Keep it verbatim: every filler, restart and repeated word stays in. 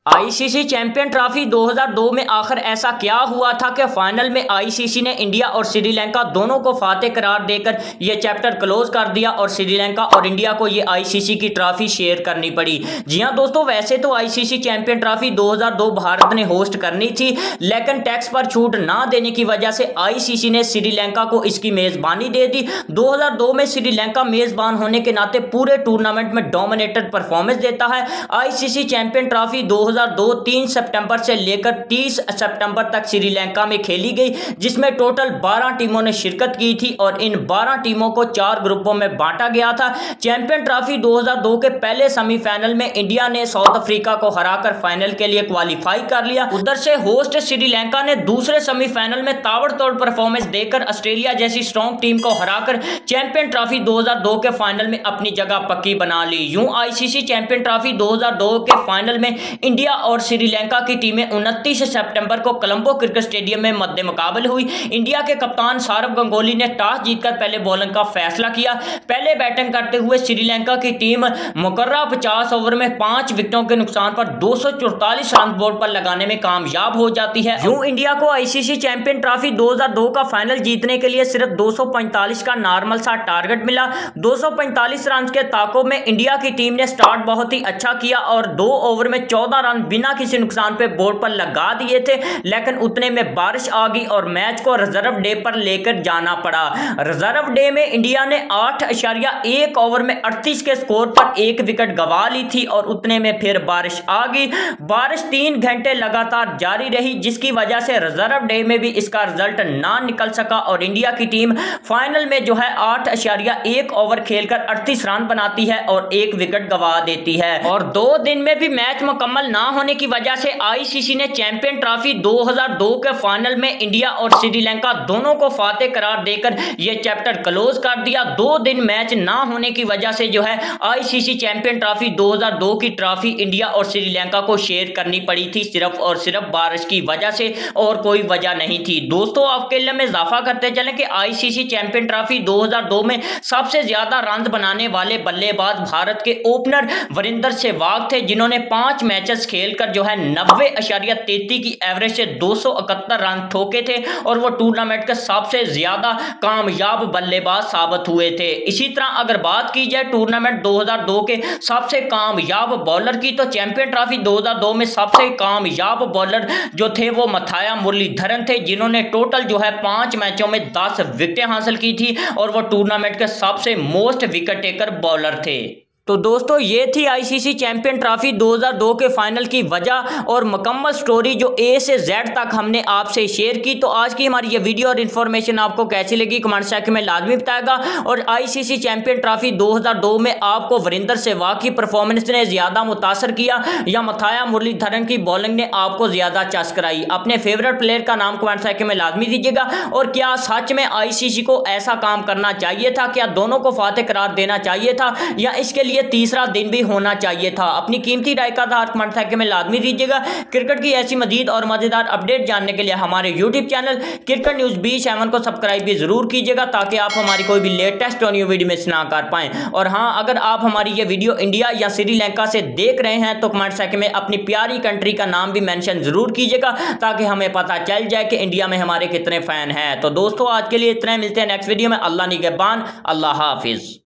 ICC champion trophy दो हज़ार दो में आखिर ऐसा क्या हुआ था कि फाइनल में आईसीसी ने इंडिया और श्रीलंका दोनों को फातेह करार देकर यह चैप्टर क्लोज कर दिया और श्रीलंका और इंडिया को यह आईसीसी की ट्रॉफी शेयर करनी पड़ी। जी हां दोस्तों, वैसे तो आईसीसी चैंपियन ट्रॉफी दो हज़ार दो भारत ने होस्ट करनी थी, लेकिन टैक्स पर छूट ना देने की वजह से आईसीसी ने श्रीलंका को इसकी मेजबानी दे दी। दो हज़ार दो में श्रीलंका मेजबान होने के नाते पूरे टूर्नामेंट में डोमिनेटेड परफॉर्मेंस देता है। आईसीसी चैंपियन ट्रॉफी दो हज़ार दो तीन सितंबर से लेकर तीस सितंबर तक श्रीलंका में खेली गई, जिसमें टोटल बारह टीमों ने शिरकत की थी और इन बारह टीमों को चार ग्रुपों में बांटा गया था। चैंपियन ट्रॉफी दो हज़ार दो के पहले सेमीफाइनल में इंडिया ने साउथ अफ्रीका को हराकर फाइनल के लिए क्वालिफाई कर लिया। उधर से होस्ट श्रीलंका ने दूसरे सेमीफाइनल में ताबड़तोड़ परफॉर्मेंस देकर ऑस्ट्रेलिया जैसी स्ट्रॉन्ग टीम को हराकर चैंपियन ट्रॉफी दो हज़ार दो के फाइनल में अपनी जगह पक्की बना ली। यूं आईसीसी चैंपियन ट्रॉफी दो हज़ार दो के फाइनल में इंडिया और श्रीलंका की टीमें उनतीस सितंबर को कोलंबो क्रिकेट स्टेडियम में मद्दे मुकाबले हुई। इंडिया के कप्तान सौरव गंगोली ने टॉस जीतकर पहले बॉलिंग का फैसला किया। पहले बैटिंग करते हुए श्रीलंका की टीम मुकर्रर पचास ओवर में पांच विकेटों के नुकसान पर दो सौ चौतालीस रन बोर्ड पर लगाने में कामयाब हो जाती है। यूं इंडिया को आईसीसी चैंपियन ट्रॉफी दो हज़ार दो का फाइनल जीतने के लिए सिर्फ दो सौ पैंतालीस का नॉर्मल सा टारगेट मिला। दो सौ पैंतालीस रन के ताकों में इंडिया की टीम ने स्टार्ट बहुत ही अच्छा किया और दो ओवर में चौदह रन बिना किसी नुकसान पे बोर्ड पर लगा दिए थे, लेकिन उतने में बारिश आ गई और मैच को रिजर्व डे पर लेकर जाना पड़ा। रिजर्व डे में इंडिया ने आठ अशारिया एक ओवर में अड़तीस के स्कोर पर एक विकेट गंवा ली थी और उतने में फिर बारिश आ गई। बारिश तीन घंटे लगातार जारी रही, जिसकी वजह से रिजर्व डे में भी इसका रिजल्ट ना निकल सका और इंडिया की टीम फाइनल में जो है आठ अशारिया एक ओवर खेलकर अड़तीस रन बनाती है और एक विकेट गंवा देती है। और दो दिन में भी मैच मुकम्मल ना होने की वजह से आईसीसी ने चैंपियन ट्रॉफी दो हज़ार दो के फाइनल में इंडिया और श्रीलंका दोनों को फातेह करार देकर यह चैप्टर क्लोज कर दिया। दो दिन मैच ना होने की वजह से जो है आईसीसी चैंपियन ट्रॉफी दो हज़ार दो की ट्रॉफी इंडिया और श्रीलंका को शेयर करनी पड़ी थी, सिर्फ और सिर्फ बारिश की वजह से, और कोई वजह नहीं थी। दोस्तों, आपके लिए में इजाफा करते चलें कि आईसीसी चैंपियन ट्रॉफी दो हज़ार दो में सबसे ज्यादा रन बनाने वाले बल्लेबाज भारत के ओपनर वरिंदर सहवाग थे, जिन्होंने पांच मैचेस खेलकर जो है नब्बे अशारिया तैंतीस की एवरेज से दो सौ इकहत्तर रन ठोके थे और वो टूर्नामेंट के सबसे ज्यादा कामयाब बल्लेबाज साबित हुए थे। इसी तरह अगर बात की जाए टूर्नामेंट दो हज़ार दो के सबसे कामयाब बॉलर की, तो चैंपियन ट्रॉफी दो हज़ार दो में सबसे कामयाब बॉलर जो थे वो माथाया मुरलीधरन थे, जिन्होंने टोटल जो है पांच मैचों में दस विकेटें हासिल की थी और वो टूर्नामेंट के सबसे मोस्ट विकेट टेकर बॉलर थे। तो दोस्तों, ये थी आईसीसी चैंपियन ट्रॉफी दो हज़ार दो के फाइनल की वजह और मुकम्मल स्टोरी जो ए से जेड तक हमने आपसे शेयर की। तो आज की हमारी ये वीडियो और इन्फॉर्मेशन आपको कैसी लगी कमेंट सेक्शन में लाजमी बताएगा। और आईसीसी चैंपियन ट्रॉफी दो हज़ार दो में आपको वरिंदर सहवाग की परफॉर्मेंस ने ज्यादा मुतासर किया या माथाया मुरलीधरन की बॉलिंग ने आपको ज्यादा चस्क कराई? अपने फेवरेट प्लेयर का नाम कमेंट सेक्शन में लाजमी दीजिएगा। और क्या सच में आईसीसी को ऐसा काम करना चाहिए था? क्या दोनों को फातेह करार देना चाहिए था या इसके ये तीसरा दिन भी होना चाहिए था? अपनी कीमती राय का आधार कमेंट सेक्शन में लाजमी दीजिएगा। क्रिकेट की ऐसी मजीद और मजेदार अपडेट जानने के लिए हमारे YouTube channel cricket news B seven को सब्सक्राइब भी जरूर कीजिएगा, ताकि आप हमारी कोई भी लेटेस्ट और न्यू वीडियो मिस ना कर पाएं। और हाँ, अगर आप हमारी ये वीडियो इंडिया या श्रीलंका से देख रहे हैं तो कमेंट सेक्शन में अपनी प्यारी कंट्री का नाम भी मेंशन जरूर कीजिएगा, ताकि हमें पता चल जाए कि इंडिया में हमारे कितने फैन हैं। तो दोस्तों, आज के लिए इतना, मिलते हैं नेक्स्ट वीडियो में। अल्लाह निगहबान, अल्लाह हाफिज।